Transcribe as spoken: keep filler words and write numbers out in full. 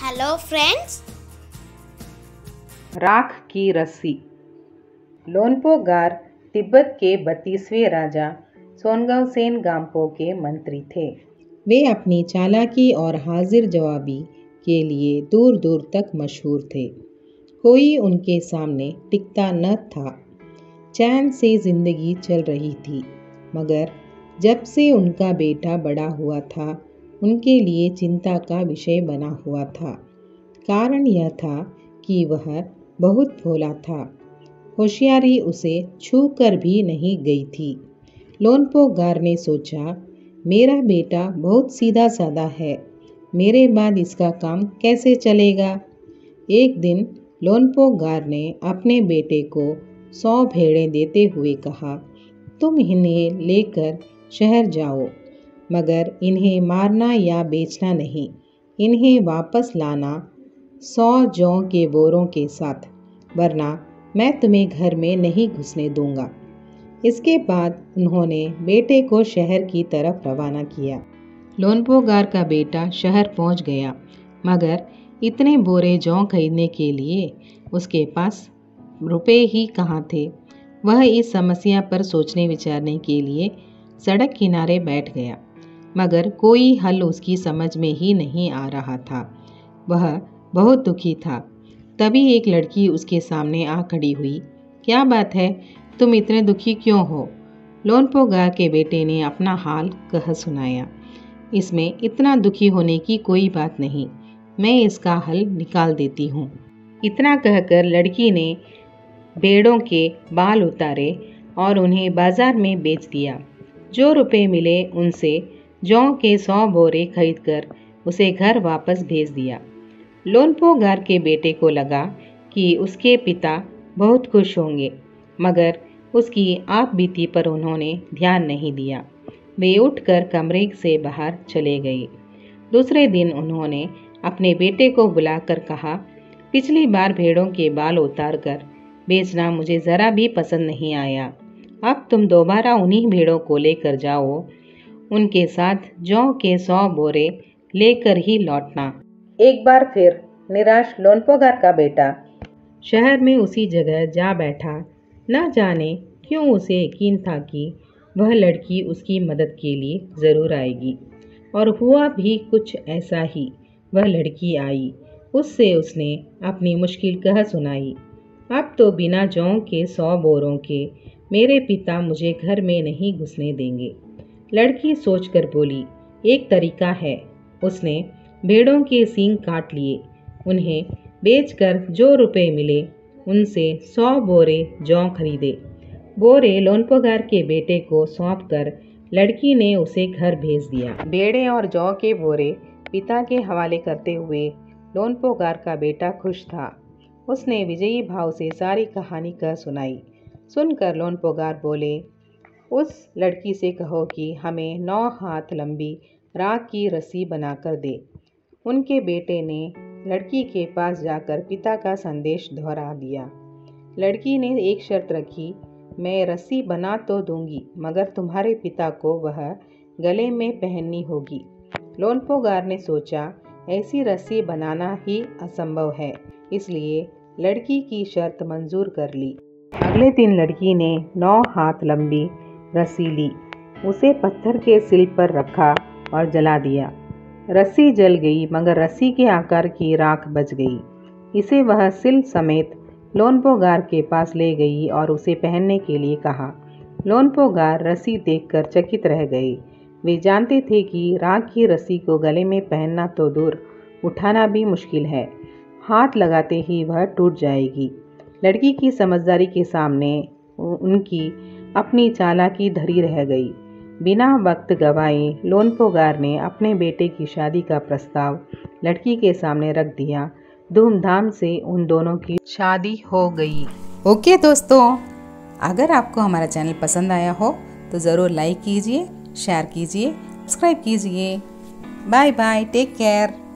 Hello friends. राख की रस्सी। लोनपो गार तिब्बत के बत्तीसवें राजा सोनगावसेन गाम्पो के मंत्री थे। वे अपनी चालाकी और हाजिर जवाबी के लिए दूर दूर तक मशहूर थे। कोई उनके सामने टिकता न था। चैन से जिंदगी चल रही थी, मगर जब से उनका बेटा बड़ा हुआ था उनके लिए चिंता का विषय बना हुआ था। कारण यह था कि वह बहुत भोला था। होशियारी उसे छू कर भी नहीं गई थी। लोनपो गार ने सोचा, मेरा बेटा बहुत सीधा साधा है, मेरे बाद इसका काम कैसे चलेगा। एक दिन लोनपो गार ने अपने बेटे को सौ भेड़ें देते हुए कहा, तुम इन्हें लेकर शहर जाओ, मगर इन्हें मारना या बेचना नहीं। इन्हें वापस लाना सौ जौ के बोरों के साथ, वरना मैं तुम्हें घर में नहीं घुसने दूंगा। इसके बाद उन्होंने बेटे को शहर की तरफ रवाना किया। लोनपो गार का बेटा शहर पहुंच गया, मगर इतने बोरे जौ खरीदने के लिए उसके पास रुपए ही कहाँ थे। वह इस समस्या पर सोचने विचारने के लिए सड़क किनारे बैठ गया, मगर कोई हल उसकी समझ में ही नहीं आ रहा था। वह बहुत दुखी था। तभी एक लड़की उसके सामने आ खड़ी हुई। क्या बात है, तुम इतने दुखी क्यों हो? लोनपो गार के बेटे ने अपना हाल कह सुनाया। इसमें इतना दुखी होने की कोई बात नहीं, मैं इसका हल निकाल देती हूँ। इतना कहकर लड़की ने भेड़ों के बाल उतारे और उन्हें बाजार में बेच दिया। जो रुपए मिले उनसे जौ के सौ बोरे खरीदकर उसे घर वापस भेज दिया। लोनपो गार के बेटे को लगा कि उसके पिता बहुत खुश होंगे, मगर उसकी आप बीती पर उन्होंने ध्यान नहीं दिया। वे उठकर कमरे से बाहर चले गए। दूसरे दिन उन्होंने अपने बेटे को बुलाकर कहा, पिछली बार भेड़ों के बाल उतार कर बेचना मुझे ज़रा भी पसंद नहीं आया। अब तुम दोबारा उन्हीं भेड़ों को लेकर जाओ, उनके साथ जौ के सौ बोरे लेकर ही लौटना। एक बार फिर निराश लोनपो गार का बेटा शहर में उसी जगह जा बैठा। न जाने क्यों उसे यकीन था कि वह लड़की उसकी मदद के लिए ज़रूर आएगी, और हुआ भी कुछ ऐसा ही। वह लड़की आई। उससे उसने अपनी मुश्किल कह सुनाई। अब तो बिना जौ के सौ बोरों के मेरे पिता मुझे घर में नहीं घुसने देंगे। लड़की सोचकर बोली, एक तरीका है। उसने भेड़ों के सींग काट लिए। उन्हें बेचकर जो रुपए मिले उनसे सौ बोरे जौ खरीदे। बोरे लोनपो गार के बेटे को सौंप कर लड़की ने उसे घर भेज दिया। भेड़े और जौ के बोरे पिता के हवाले करते हुए लोनपो गार का बेटा खुश था। उसने विजयी भाव से सारी कहानी कह सुनाई। सुनकर लोनपो गार बोले, उस लड़की से कहो कि हमें नौ हाथ लंबी राख की रस्सी बनाकर दे। उनके बेटे ने लड़की के पास जाकर पिता का संदेश दोहरा दिया। लड़की ने एक शर्त रखी, मैं रस्सी बना तो दूंगी, मगर तुम्हारे पिता को वह गले में पहननी होगी। लोनपो गार ने सोचा, ऐसी रस्सी बनाना ही असंभव है, इसलिए लड़की की शर्त मंजूर कर ली। अगले दिन लड़की ने नौ हाथ लंबी रस्सी ली, उसे पत्थर के सिल पर रखा और जला दिया। रस्सी जल गई, मगर रस्सी के आकार की राख बच गई। इसे वह सिल समेत लोनपो गार के पास ले गई और उसे पहनने के लिए कहा। लोनपो गार रस्सी देखकर चकित रह गए। वे जानते थे कि राख की रस्सी को गले में पहनना तो दूर, उठाना भी मुश्किल है। हाथ लगाते ही वह टूट जाएगी। लड़की की समझदारी के सामने उनकी अपनी चालाकी धरी रह गई। बिना वक्त गवाए लोनपो गार ने अपने बेटे की शादी का प्रस्ताव लड़की के सामने रख दिया। धूमधाम से उन दोनों की शादी हो गई। ओके दोस्तों, अगर आपको हमारा चैनल पसंद आया हो तो ज़रूर लाइक कीजिए, शेयर कीजिए, सब्सक्राइब कीजिए। Bye bye, take care.